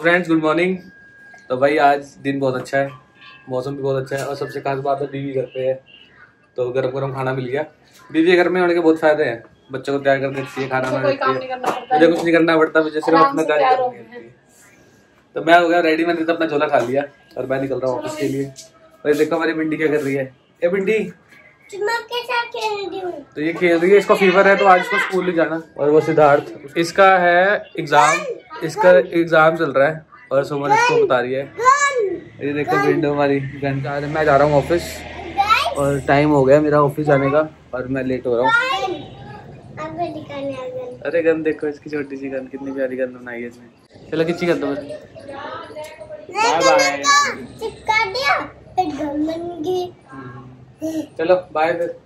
Friends good morning. तो भाई आज दिन बहुत अच्छा है, मौसम भी बहुत अच्छा है और सबसे खास बात है बीवी घर पे है तो गरम गरम खाना मिल गया। बीवी घर में होने के बहुत फायदे हैं, बच्चों को तैयार कर देती है, खाना बना देती है, मुझे कुछ नहीं करना पड़ता, मुझे सिर्फ अपना तैयार करनी होती है। तो मैं हो गया रेडी, मैंने तो अपना झोला खा लिया और मैं निकल रहा हूँ ऑफिस के लिए। और देखो हमारी भिंडी क्या कर रही है। ये भिंडी तो ये खेल रही है, इसको फीवर है तो आज इसको स्कूल नहीं जाना। और वो सिद्धार्थ, इसका है एग्जाम, इसका एग्जाम चल रहा है और सुमन इसको बता रही है। ये देखो विंडो हमारी गन का। मैं जा रहा हूँ ऑफिस और टाइम हो गया मेरा ऑफिस जाने का और मैं लेट हो रहा हूँ। अरे गन देखो, इसकी छोटी सी गन, कितनी प्यारी गन बनाई है इसने। चलो किच्ची कर दो बस। चलो बाय फिर,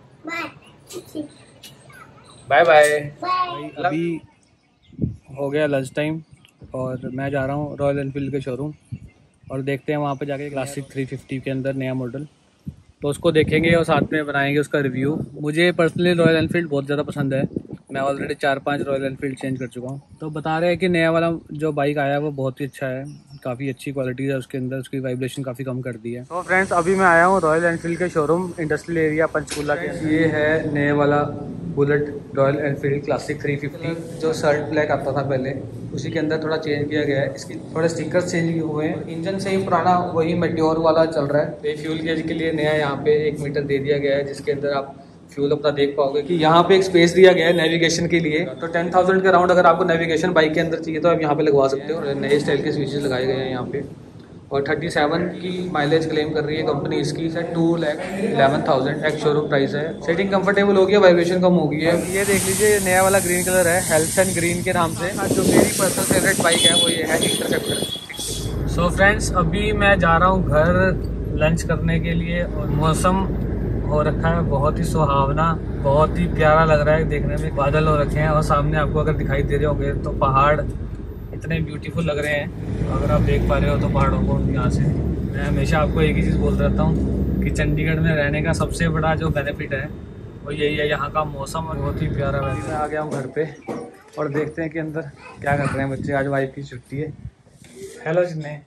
बाय बाय। अभी हो गया लंच टाइम और मैं जा रहा हूँ रॉयल एनफील्ड के शोरूम और देखते हैं वहाँ पे जाके क्लासिक 350 के अंदर नया मॉडल, तो उसको देखेंगे और साथ में बनाएंगे उसका रिव्यू। मुझे पर्सनली रॉयल एनफील्ड बहुत ज़्यादा पसंद है, मैं ऑलरेडी 4-5 रॉयल एनफील्ड चेंज कर चुका हूँ। तो बता रहे हैं कि नया वाला जो बाइक आया है वो बहुत ही अच्छा है, काफ़ी अच्छी क्वालिटी है उसके अंदर, उसकी वाइब्रेशन काफ़ी कम कर दी है। तो फ्रेंड्स अभी मैं आया हूँ रॉयल एनफील्ड के शोरूम इंडस्ट्रियल एरिया पंचकूला के। ये है नए वाला बुलेट रॉयल एनफील्ड क्लासिक 350, जो शर्ट ब्लैक आता था पहले उसी के अंदर थोड़ा चेंज किया गया है। इसकी थोड़े स्टिकर्स चेंज हुए हैं, इंजन से ही पुराना वही मेट्योर वाला चल रहा है। फ्यूल गेज के लिए नया यहाँ पे 1 मीटर दे दिया गया है जिसके अंदर आप फ्यूल अपना देख पाओगे कि यहाँ पे एक स्पेस दिया गया है नेविगेशन के लिए। तो 10,000 के अराउंड अगर आपको नेविगेशन बाइक के अंदर चाहिए तो आप यहाँ पे लगवा सकते हो। नए स्टाइल के स्विचेस लगाए गए हैं यहाँ पे और 37 की माइलेज क्लेम कर रही है कंपनी। इसकी 2,11,000 एक्स शोरूम प्राइस है। सेटिंग कंफर्टेबल होगी, वाइब्रेशन कम होगी है। ये देख लीजिए नया वाला ग्रीन कलर है, हेल्थ एंड ग्रीन के नाम से। जो मेरी पर्सनल फेवरेट बाइक है वो ये है इंटरसेप्टर। सो फ्रेंड्स अभी मैं जा रहा हूँ घर लंच करने के लिए और मौसम हो रखा है बहुत ही सुहावना, बहुत ही प्यारा लग रहा है देखने में। बादल हो रखे हैं और सामने आपको अगर दिखाई दे रहे होंगे तो पहाड़ इतने ब्यूटीफुल लग रहे हैं। अगर आप देख पा रहे हो तो पहाड़ों को यहाँ से। मैं हमेशा आपको एक ही चीज़ बोलता रहता हूँ कि चंडीगढ़ में रहने का सबसे बड़ा जो बेनिफिट है वो यही है, यहाँ का मौसम बहुत ही प्यारा है। मैं आ गया हूँ घर पे और देखते हैं कि अंदर क्या कर रहे हैं बच्चे। आज वाइफ की छुट्टी है। हेलो जिन्ने।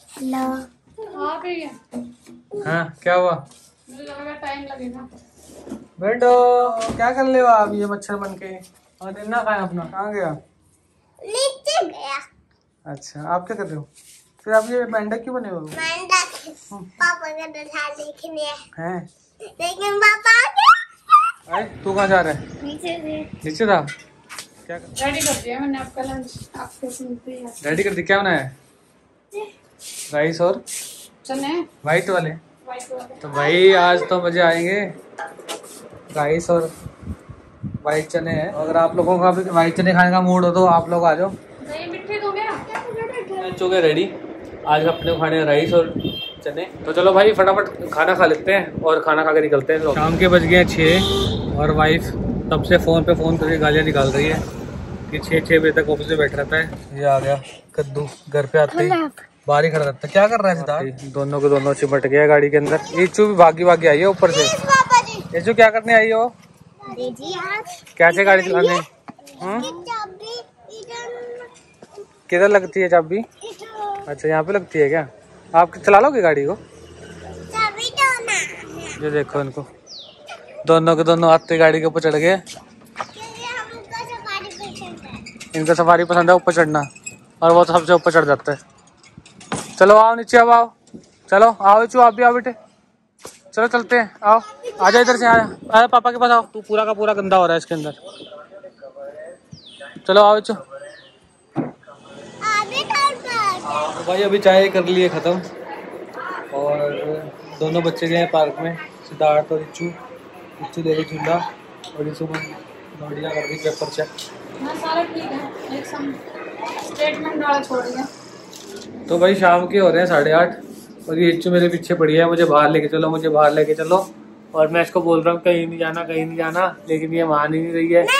हाँ क्या हुआ? टाइम लगेगा। बेटो क्या कर ले आप ये मच्छर बन के? और दिन ना खाए अपना, कहाँ गया? नीचे गया। अच्छा आप क्या कर रहे हो फिर? आप ये मेंढक क्यों बने हो? पापा का दशा देखने हैं, लेकिन पापा आ गया। अरे तू कहाँ जा रहा है? नीचे था। क्या रेडी कर दिया मैंने आपका लंच, आपके सुनते हैं। रेडी कर दी? क्या बनाया है? राइस और चने वाइट वाले। तो भाई आज तो मजे आएंगे। राइस और वाइट चने हैं। अगर आप लोगों का भी वाइट चने खाने का मूड हो तो आप लोग आ जाओ। लंच हो गया रेडी, आज अपने को खाने राइस और चने। तो चलो भाई फटाफट खाना खा लेते हैं और खाना खा के निकलते हैं। शाम के बज गए 6 और वाइफ तब से फ़ोन पे फ़ोन करके गालियाँ निकाल रही है कि 6 बजे तक ऑफिस में बैठ रहता है। ये आ गया कद्दू, घर पे आते ही बाहर ही खड़ा रहता है। क्या कर रहा है सिद्धार्थ? दोनों के दोनों चिपट गया गाड़ी के अंदर। ईचू भी भागी आई है ऊपर से। ईचू क्या करने आई हो? कैसे गाड़ी चलाने? किधर लगती है चाबी? अच्छा यहाँ पे लगती है क्या? आप चला लोगे गाड़ी को? ये देखो इनको, दोनों के दोनों आते गाड़ी के ऊपर चढ़ गए। इनका सफारी पसंद है ऊपर चढ़ना और वो तो सबसे ऊपर चढ़ जाता है। चलो आओ नीचे, अब आओ, चलो आओ चू, आप भी आओ बेटे, चलो चलते हैं। आओ आजा इधर से, आजा पापा के पास आओ। तू पूरा का पूरा गंदा हो रहा है इसके अंदर। चलो आओ चू। तो भाई अभी चाय कर लिए ख़त्म और दोनों बच्चे गए पार्क में, सिद्धार्थ और इच्चू। इच्चू ले रही झूला और इच्चू बढ़िया कर रही पेपर चेक। सारा ठीक है, एक स्टेटमेंट वाला छोड़ दिया। तो भाई शाम के हो रहे हैं 8:30 और ये इच्चू मेरे पीछे पड़ी है, मुझे बाहर लेके चलो, मुझे बाहर लेके चलो। और मैं इसको बोल रहा हूँ कहीं नहीं जाना, कहीं नहीं जाना, लेकिन ये मान ही नहीं रही है।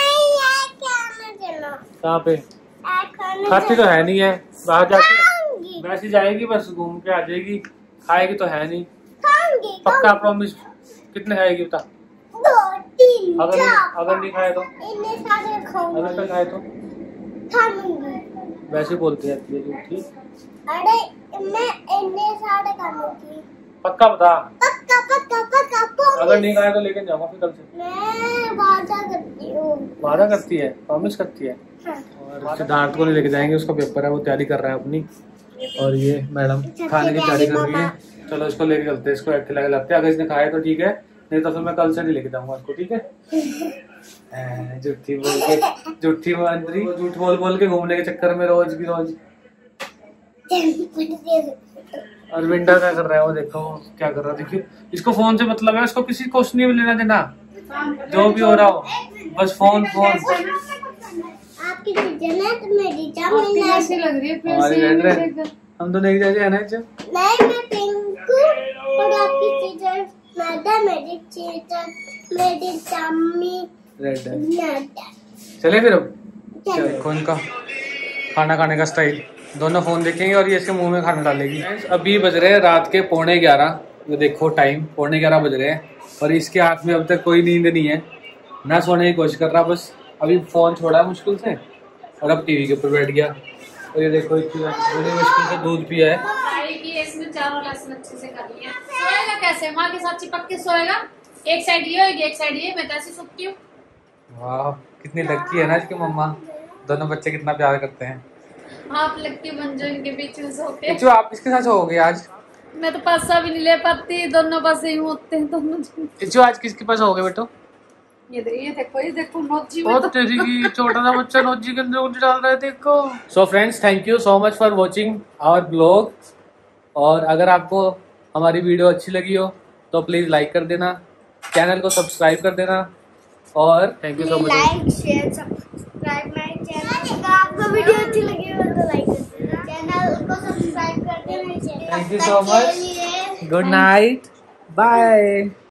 कहाँ पे? खाती तो है नहीं है, बाहर जाके वैसे जाएगी बस घूम के आ जाएगी, खाएगी तो है नहीं। पक्का प्रॉमिस? कितने खाएगी बता? 2-3 अगर नहीं खाए तो? अगर तो खाए तो? वैसे बोलती रहती है झूठी। अरे मैं इन्ने सारे करूंगी। पक्का बता। पक्का पक्का पक्का। अगर नहीं खाया तो लेके जाऊंगा फिर कल से। मैं वादा करती हूँ। वादा करती है, प्रॉमिस करती है। हाँ। और सिद्धार्थ को नहीं लेके जाएंगे, उसका पेपर है, वो तैयारी कर रहा है अपनी। और ये मैडम खाने की तैयारी कर रही है। चलो इसको लेके चलते हैं, इसको खिला के लाते हैं। अगर इसने खाया तो ठीक है, नहीं तो फिर मैं कल से नहीं लेके जाऊंगा इसको, ठीक है। झूठी बोल के, झूठी मंत्री, झूठ बोल बोल के घूमने के चक्कर में रोज की रोज। और विंडा क्या कर रहा है वो, देखो क्या कर रहा है। देखिए इसको फोन से मतलब है, उसको किसी कुछ नहीं लेना देना, जो भी हो रहा हो, बस फोन फोन। आपकी चीजें ना तो मेरी आपकी कैसी लग रही है फिर हमारी से रेड मुझे रेड। हम तो नहीं जैसे है ना जब। नहीं मैं पिंक हूँ और आपकी चीजें मैडम, मेरी चीजें मेरी चम्मी रेड है। मैडम। चले फिर अब। देखो इनका खाना खाने का स्टाइल, दोनों फोन देखेंगे और ये इसके मुंह में खाना डालेगी। अभी बज रहे हैं रात के 11:15। ये देखो टाइम 11:15 बज रहे हैं और इसके हाथ में अब तक कोई नींद नहीं है, ना सोने की कोशिश कर रहा, बस अभी फोन छोड़ा है मुश्किल से और अब टीवी के ऊपर बैठ गया। और ये देखो बड़ी मुश्किल से दूध पिया है। इसमें चारों लेसन अच्छे से कर लिया। सोएगा कैसे? माँ के साथ चिपक के सोएगा, एक साइड ये होगी एक साइड ये। मैं तो ऐसे सोती हूँ। वाह कितनी लकी है ना इसकी मम्मा, दोनों बच्चे कितना प्यार करते हैं। आप लगती बन जो इनके बीच में सोते। जो आप इसके साथ हो गए आज? मैं तो पासा भी नहीं ले पाती, दोनों पास ही होते हैं दोनों। जो आज किसके पास हो गए बेटो? ये देखो नोजी में तो तेरी की छोटा सा बच्चा नोजी के अंदर कुछ डाल रहा है, देखो। So friends, thank you so much for watching our blog. और अगर आपको हमारी वीडियो अच्छी लगी हो तो प्लीज लाइक कर देना, चैनल को सब्सक्राइब कर देना और thank you so much. Like share subscribe my channel. अगर आपको वीडियो अच्छी लगी हो तो लाइक कर देना, चैनल को सब्सक्राइब कर देना। Thank you so much, good night, bye.